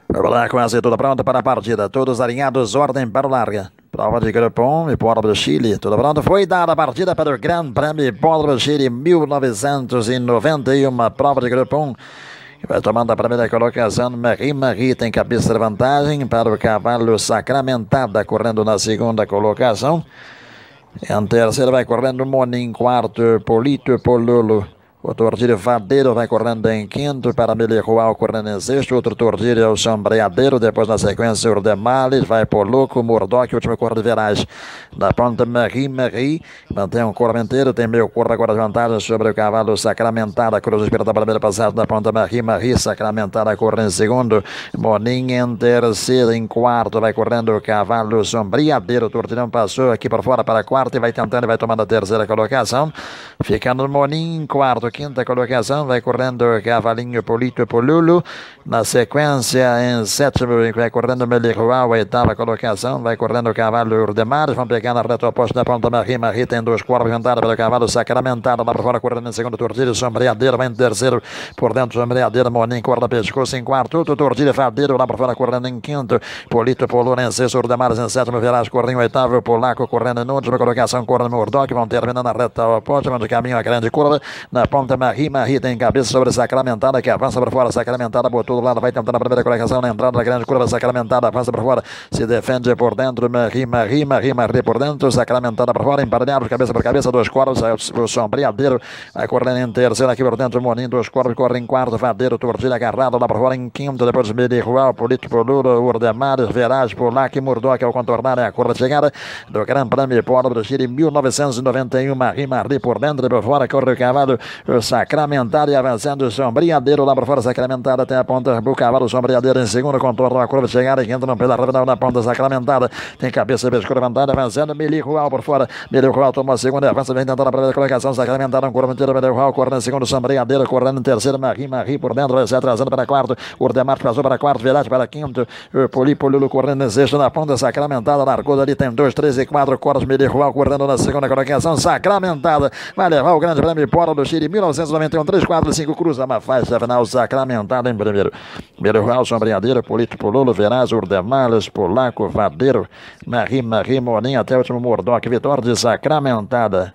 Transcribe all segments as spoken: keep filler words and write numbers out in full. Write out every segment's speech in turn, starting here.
Vamos lá, quase tudo pronto para a partida. Todos alinhados, ordem para o larga. Prova de Grupo um, Hipódromo do Chile. Tudo pronto? Foi dada a partida para o Grande Prêmio Hipódromo do Chile mil novecentos e noventa e um. Prova de Grupo um. Vai tomando a primeira colocação. Marie Marie tem cabeça de vantagem para o cavalo Sacramentada, correndo na segunda colocação. Em terceiro vai correndo Monin, quarto Polito Pololo. O Tordilho Vadeiro vai correndo em quinto, para Melirual correndo em sexto, outro Tordilho é o Sombreadeiro, depois na sequência o Urdemales, vai por Louco, Murdoch, último cor de Verais. Da ponta Marie Marie, mantém um corpo inteiro, tem meio corpo agora de vantagem sobre o cavalo Sacramentada, Cruz espera da primeira passagem da ponta Marie Marie, Sacramentada corre em segundo, Monin em terceiro, em quarto vai correndo o cavalo Sombreadeiro, o Tordilhão passou aqui por fora para quarto e vai tentando e vai tomando a terceira colocação, ficando Monin em quarto, quinta colocação, vai correndo o cavalinho Polito Polulo, na sequência em sétimo vai correndo Melirual, oitava colocação, vai correndo o cavalo Urdemar, vão pegar na reta oposta da ponta Marie Marie, tem dois corpos jantados pelo cavalo Sacramentado, lá por fora correndo em segundo Tordilho, Sombreadeiro vai em terceiro, por dentro Sombreadeiro, Monin corda pescoço em quarto, outro Tordilho Fadeiro lá por fora correndo em quinto, Polito Polulo em sexto, Urdemar em sétimo, Veraz correndo em oitavo, Polaco correndo em última colocação, correndo Murdoch, vão terminando na reta oposta, vão de caminho a grande curva, na ponta Marie Marie tem cabeça sobre Sacramentada, que avança por fora, Sacramentada botou do lado, vai tentando a primeira colocação na entrada da grande curva, Sacramentada avança por fora, se defende por dentro, Marie Marie, Marie Marie por dentro, Sacramentada por fora, emparelhado, cabeça por cabeça, dois corpos, o Sombreadeiro vai correndo em terceiro, aqui por dentro, Monin, dois corpos, corre em quarto, Vadeiro, Tordilho agarrado lá por fora, em quinto, depois Melirual, Polito Polulo, Urdemares, Veraz, Polac, Murdoch, ao contornar a curva de chegada do Grande Prêmio Hipódromo do Chile, mil novecentos e noventa e um, Marie Marie por dentro, por fora, corre o cavalo, o Sacramentada e avançando o Sombreadeiro lá por fora, Sacramentada até a ponta, o cavalo Sombreadeiro em segundo, contorno a curva de chegada, que entra pela final na ponta Sacramentada, tem cabeça e pescoço vantagem, avançando, Melirual por fora, Melirual tomou a segunda, avança, vem tentando a primeira colocação, Sacramentada, um corpo inteiro, Melirual correndo em segundo, Sombreadeiro correndo em terceiro, Marie Marie por dentro, vai se atrasando para quarto, Urdemar passou para quarto, Veraz para quinto, Polito Polulo correndo em sexto, na ponta Sacramentada, largou ali, tem dois, três e quatro corpos, Melirual correndo na segunda colocação, Sacramentada, vai levar o Grande Prêmio Hipódromo do Chile, mil novecentos e noventa e um, três, quatro, cinco, cruza uma faixa final, Sacramentada em primeiro. Melirual, Sombreadeiro, Polito Polulo, Veraz, Urdemales, Polaco, Vadeiro, Marie Marie, Monin, até o último Murdoch, vitória de Sacramentada.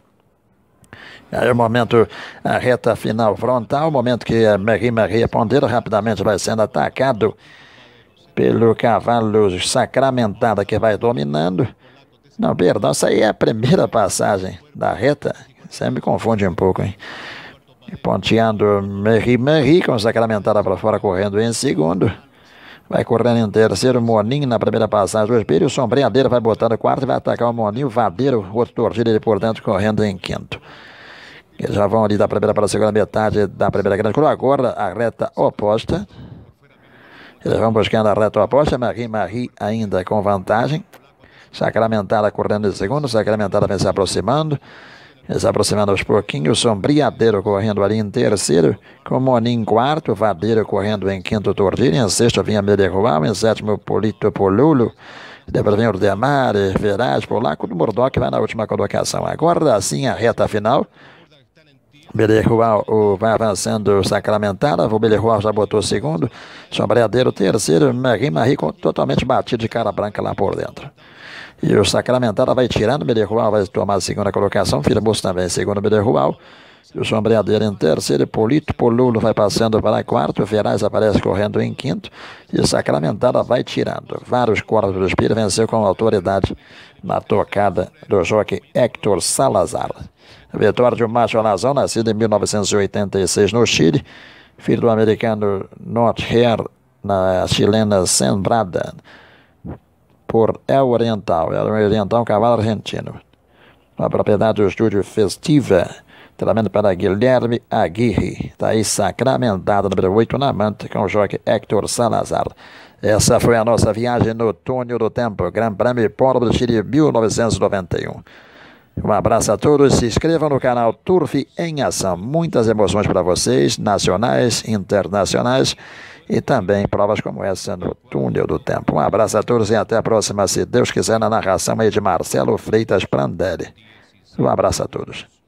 Aí o momento, a reta final frontal, o momento que a Marie Marie ponteiro rapidamente vai sendo atacado pelo cavalo Sacramentada, que vai dominando. Não, perdão, essa aí é a primeira passagem da reta, sempre me confunde um pouco, hein? Ponteando Marie Marie, com Sacramentada para fora, correndo em segundo. Vai correndo em terceiro, Monin na primeira passagem do espelho. O Sombreadeiro vai botando quarto e vai atacar o Monin. O Vadeiro, outro Tordilho ele por dentro, correndo em quinto. Eles já vão ali da primeira para a segunda metade da primeira grande curva. Agora a reta oposta. Eles vão buscando a reta oposta. Marie Marie ainda com vantagem. Sacramentada correndo em segundo. Sacramentada vem se aproximando. Se aproximando aos pouquinhos, Sombreadeiro correndo ali em terceiro, com Monin em quarto, Vadeiro correndo em quinto, Tordilho, em sexto vinha Melirual, em sétimo Polito Polulo, depois vem Urdemar, Veraz, Polaco, do Murdoch vai na última colocação. Agora sim a reta final, Melirual vai avançando Sacramentada, o Melirual já botou segundo, Sombreadeiro terceiro, Marie Marie totalmente batido de cara branca lá por dentro. E o Sacramentada vai tirando, Melirual vai tomar a segunda colocação, Firmus também segundo Melirual. E o Sombreadeiro em terceiro, Polito Polulo vai passando para quarto, Veraz aparece correndo em quinto. E o Sacramentada vai tirando. Vários corpos do espírito, venceu com autoridade na tocada do jockey Héctor Salazar. Vitória de um macho alazão, nascido em mil novecentos e oitenta e seis no Chile, filho do americano Not Hair, na chilena Sembrada, por El Oriental, El Oriental, um cavalo argentino. A propriedade do estúdio Festiva, treinamento para Guilherme Aguirre. Está aí Sacramentada, número oito, na manta, com o jockey Héctor Salazar. Essa foi a nossa viagem no túnel do tempo, Grande Prêmio Hipódromo do Chile, mil novecentos e noventa e um. Um abraço a todos, se inscrevam no canal Turf em Ação. Muitas emoções para vocês, nacionais, internacionais, e também provas como essa no túnel do tempo. Um abraço a todos e até a próxima, se Deus quiser, na narração aí de Marcelo Freitas Prandelli. Um abraço a todos.